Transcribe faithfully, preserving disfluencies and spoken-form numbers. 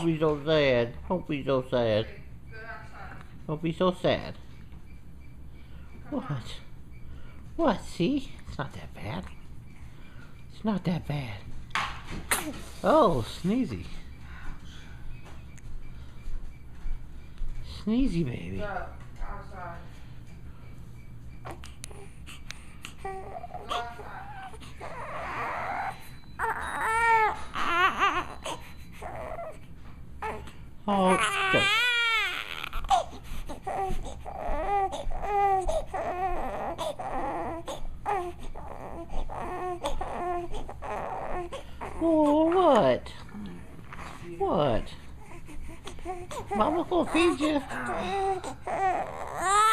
Don't be so sad. Don't be so sad. Don't be so sad. What? What? See? It's not that bad. It's not that bad. Oh, sneezy. Sneezy baby. Go outside. Go outside. Oh, go. Oh, what? What? Mama gonna feed you?